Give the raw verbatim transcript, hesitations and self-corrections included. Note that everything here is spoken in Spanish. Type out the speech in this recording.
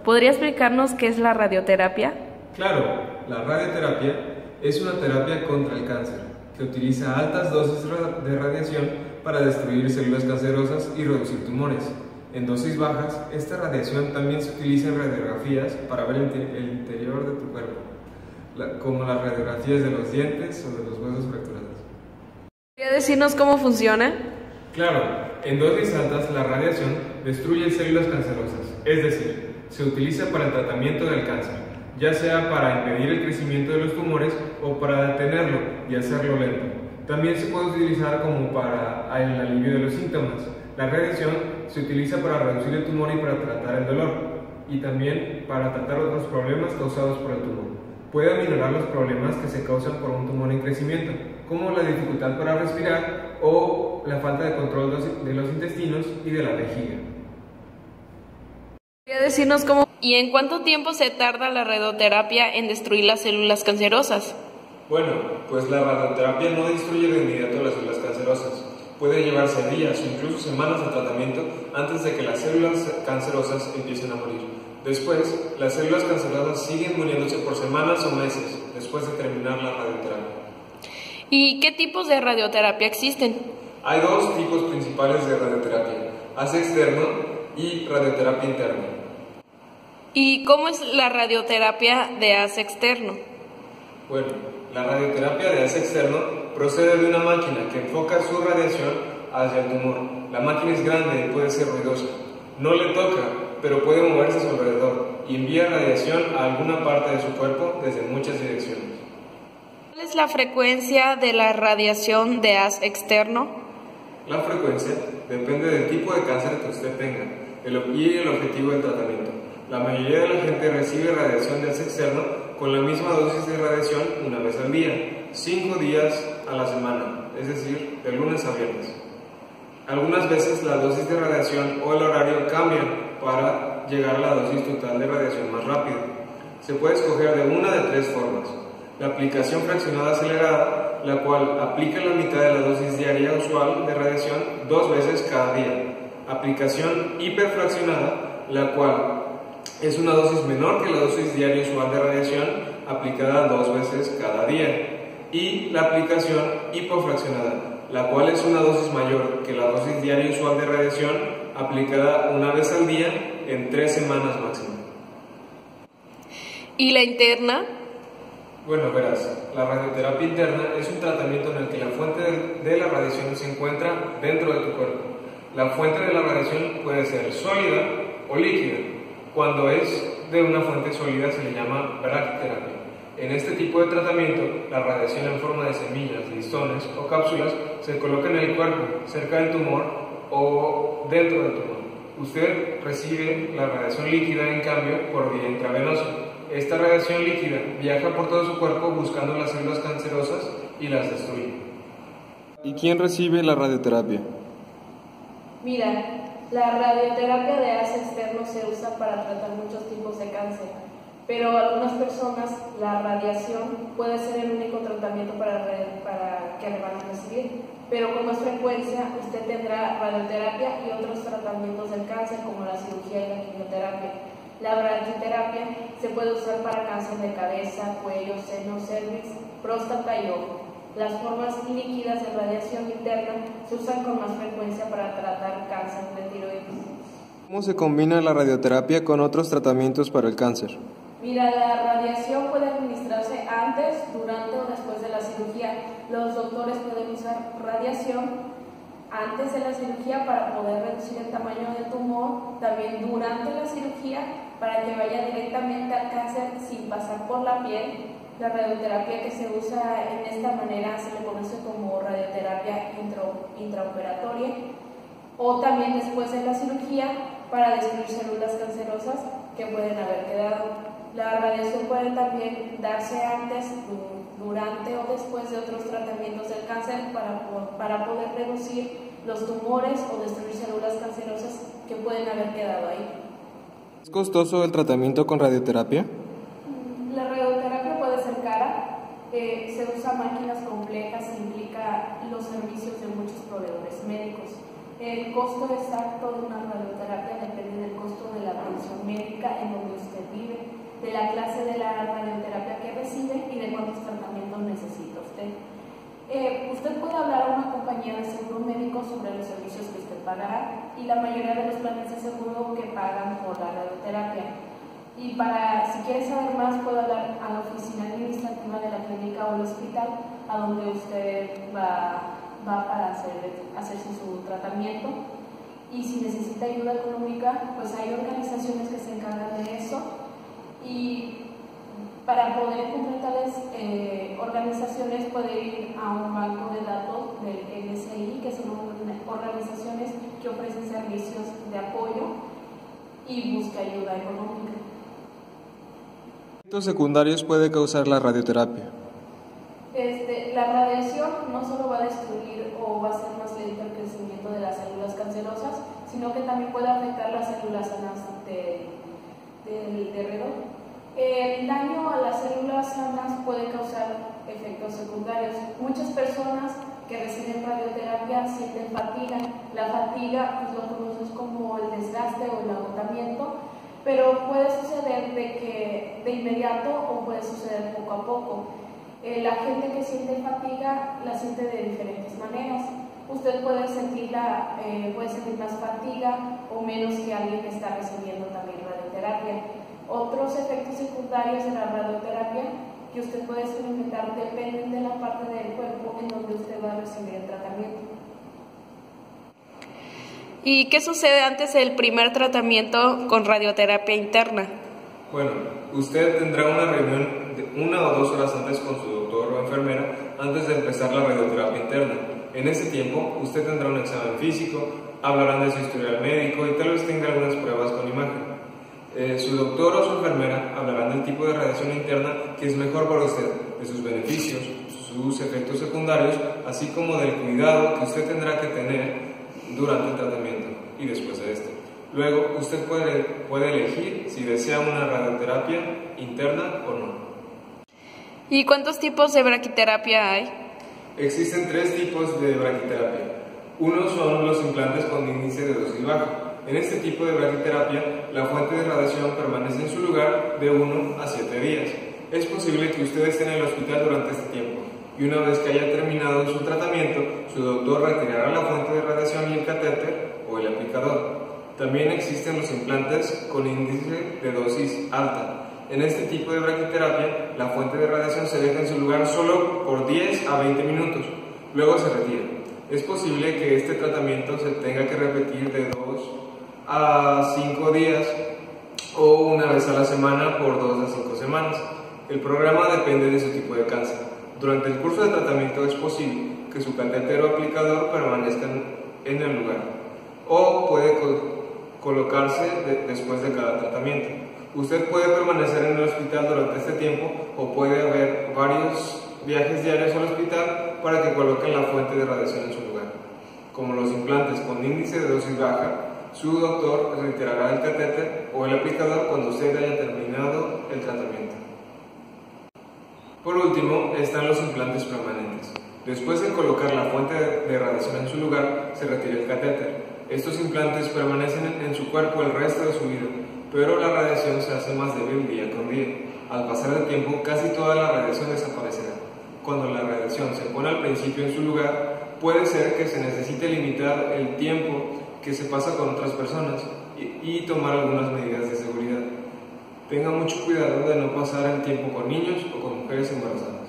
¿Podría explicarnos qué es la radioterapia? Claro, la radioterapia es una terapia contra el cáncer que utiliza altas dosis de radiación para destruir células cancerosas y reducir tumores. En dosis bajas, esta radiación también se utiliza en radiografías para ver el interior de tu cuerpo, como las radiografías de los dientes o de los huesos fracturados. ¿Podría decirnos cómo funciona? Claro, en dosis altas la radiación destruye células cancerosas, es decir, se utiliza para el tratamiento del cáncer, ya sea para impedir el crecimiento de los tumores o para detenerlo y hacerlo lento. También se puede utilizar como para el alivio de los síntomas. La radiación se utiliza para reducir el tumor y para tratar el dolor, y también para tratar otros problemas causados por el tumor. Puede aminorar los problemas que se causan por un tumor en crecimiento, como la dificultad para respirar o la falta de control de los intestinos y de la vejiga. ¿Podría decirnos cómo y en cuánto tiempo se tarda la radioterapia en destruir las células cancerosas? Bueno, pues la radioterapia no destruye de inmediato las células cancerosas. Puede llevarse días o incluso semanas de tratamiento antes de que las células cancerosas empiecen a morir. Después, las células cancerosas siguen muriéndose por semanas o meses después de terminar la radioterapia. ¿Y qué tipos de radioterapia existen? Hay dos tipos principales de radioterapia: haz externo y radioterapia interna. ¿Y cómo es la radioterapia de haz externo? Bueno, la radioterapia de haz externo procede de una máquina que enfoca su radiación hacia el tumor. La máquina es grande y puede ser ruidosa. No le toca, pero puede moverse a su alrededor y envía radiación a alguna parte de su cuerpo desde muchas direcciones. ¿Cuál es la frecuencia de la radiación de haz externo? La frecuencia depende del tipo de cáncer que usted tenga y el objetivo del tratamiento. La mayoría de la gente recibe radiación de haz externo con la misma dosis de radiación una vez al día, cinco días a la semana, es decir, de lunes a viernes. Algunas veces la dosis de radiación o el horario cambian para llegar a la dosis total de radiación más rápido. Se puede escoger de una de tres formas: la aplicación fraccionada acelerada, la cual aplica la mitad de la dosis diaria usual de radiación dos veces cada día; aplicación hiperfraccionada, la cual es una dosis menor que la dosis diaria usual de radiación, aplicada dos veces cada día; y la aplicación hipofraccionada, la cual es una dosis mayor que la dosis diaria usual de radiación, aplicada una vez al día en tres semanas máximo. ¿Y la interna? Bueno, verás, la radioterapia interna es un tratamiento en el que la fuente de la radiación se encuentra dentro de tu cuerpo. La fuente de la radiación puede ser sólida o líquida. Cuando es de una fuente sólida se le llama brachyterapia. En este tipo de tratamiento, la radiación en forma de semillas, listones o cápsulas se coloca en el cuerpo, cerca del tumor o dentro del tumor. Usted recibe la radiación líquida, en cambio, por vía intravenosa. Esta radiación líquida viaja por todo su cuerpo buscando las células cancerosas y las destruye. ¿Y quién recibe la radioterapia? Mira, la radioterapia de haz externo se usa para tratar muchos tipos de cáncer, pero algunas personas la radiación puede ser el único tratamiento para, para que le van a recibir, pero con más frecuencia usted tendrá radioterapia y otros tratamientos del cáncer como la cirugía y la quimioterapia. La brachyterapia se puede usar para cáncer de cabeza, cuello, seno, cervix, próstata y ojo. Las formas líquidas de radiación interna se usan con más frecuencia para tratar cáncer de tiroides. ¿Cómo se combina la radioterapia con otros tratamientos para el cáncer? Mira, la radiación puede administrarse antes, durante o después de la cirugía. Los doctores pueden usar radiación antes de la cirugía para poder reducir el tamaño del tumor, también durante la cirugía para que vaya directamente al cáncer sin pasar por la piel. La radioterapia que se usa en esta manera se le conoce como radioterapia intro, intraoperatoria, o también después de la cirugía para destruir células cancerosas que pueden haber quedado. La radiación puede también darse antes, durante o después de otros tratamientos del cáncer para, para poder reducir los tumores o destruir células cancerosas que pueden haber quedado ahí. ¿Es costoso el tratamiento con radioterapia? La radioterapia puede ser cara, eh, se usan máquinas complejas, implica los servicios de muchos proveedores médicos. El costo exacto de una radioterapia depende del costo de la atención médica en donde usted vive, de la clase de la radioterapia que recibe y de cuántos tratamientos necesita usted. Eh, usted puede hablar a una compañía de seguro médico sobre los servicios que usted pagará y la mayoría de los planes de seguro que pagan por la radioterapia. Y para, si quiere saber más, puede hablar a la oficina administrativa de la clínica o el hospital a donde usted va va para hacer, hacerse su tratamiento. Y si necesita ayuda económica, pues hay organizaciones que se encargan de eso, y para poder encontrar tales eh, organizaciones puede ir a un banco de datos del N S I, que son organizaciones que ofrecen servicios de apoyo, y busca ayuda económica. ¿Qué efectos secundarios puede causar la radioterapia? Este, la radiación no solo va a destruir o va a hacer más lento el crecimiento de las células cancerosas, sino que también puede afectar las células sanas de, de, de alrededor. El daño a las células sanas puede causar efectos secundarios. Muchas personas que reciben radioterapia sienten fatiga. La fatiga, pues lo conocemos como el desgaste o el agotamiento, pero puede suceder de, que, de inmediato o puede suceder poco a poco. Eh, la gente que siente fatiga la siente de diferentes maneras. Usted puede sentirla, eh, puede sentir más fatiga o menos que alguien que está recibiendo también radioterapia. Otros efectos secundarios de la radioterapia que usted puede experimentar dependen de la parte del cuerpo en donde usted va a recibir el tratamiento. ¿Y qué sucede antes del primer tratamiento con radioterapia interna? Bueno, usted tendrá una reunión de una o dos horas antes con su doctor o enfermera antes de empezar la radioterapia interna. En ese tiempo, usted tendrá un examen físico, hablarán de su historial médico y tal vez tenga algunas pruebas con imagen. Eh, su doctor o su enfermera hablarán del tipo de radiación interna que es mejor para usted, de sus beneficios, sus efectos secundarios, así como del cuidado que usted tendrá que tener durante el tratamiento y después de este. Luego, usted puede, puede elegir si desea una radioterapia interna o no. ¿Y cuántos tipos de braquiterapia hay? Existen tres tipos de braquiterapia. Uno son los implantes con índice de dosis bajo. En este tipo de braquiterapia, la fuente de radiación permanece en su lugar de uno a siete días. Es posible que usted esté en el hospital durante este tiempo, y una vez que haya terminado su tratamiento, su doctor retirará la fuente de radiación y el catéter o el aplicador. También existen los implantes con índice de dosis alta. En este tipo de braquiterapia, la fuente de radiación se deja en su lugar solo por diez a veinte minutos, luego se retira. Es posible que este tratamiento se tenga que repetir de dos a cinco días o una vez a la semana por dos a cinco semanas. El programa depende de su tipo de cáncer. Durante el curso de tratamiento es posible que su catéter o aplicador permanezcan en el lugar o puede co colocarse de después de cada tratamiento. Usted puede permanecer en el hospital durante este tiempo o puede haber varios viajes diarios al hospital para que coloquen la fuente de radiación en su lugar. Como los implantes con índice de dosis baja, su doctor retirará el catéter o el aplicador cuando usted haya terminado el tratamiento. Por último, están los implantes permanentes. Después de colocar la fuente de radiación en su lugar, se retira el catéter. Estos implantes permanecen en su cuerpo el resto de su vida, pero la radiación se hace más débil día con día. Al pasar el tiempo, casi toda la radiación desaparecerá. Cuando la radiación se pone al principio en su lugar, puede ser que se necesite limitar el tiempo que se pasa con otras personas y, y tomar algunas medidas de seguridad. Tenga mucho cuidado de no pasar el tiempo con niños o con mujeres embarazadas.